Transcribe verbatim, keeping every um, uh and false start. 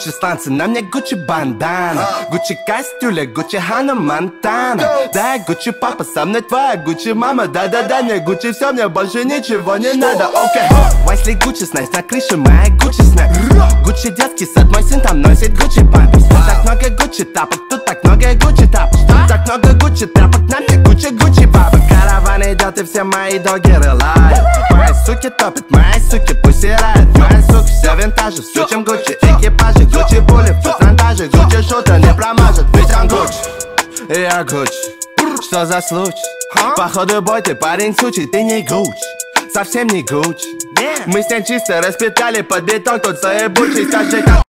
Гуччи сланцы, на мне Гуччи бандана, Гуччи костюля, Гуччи Ханна Монтана. Да, Гуччи папа, со мной твоя Гуччи мама. Да-да-да, мне Гуччи все, мне больше ничего не надо. Окей, Вайсли Гуччи снайс, на крыше моя Гуччи снайс. Гуччи детский сад, мой сын там носит Гуччи памперс. Так много Гуччи тапок, тут так много Гуччи тапок. Так много Гуччи трапок, на мне Гуччи Гуччи бабок. Караван идет и все мои доги рылают. Мои суки топят, мои суки пусирают. Мои суки все винтажи, сучим Гуччи экипажи. Гуччи пули, фотонтажи, Гуччи шутер не промажет. Ведь он Гуччи, и я Гуччи. Что за случай? Походу бой ты парень сучий, ты не Гуччи. Совсем не Гуччи. Мы с ней чисто распитали под бетон, тут свои бучи. Скажи, как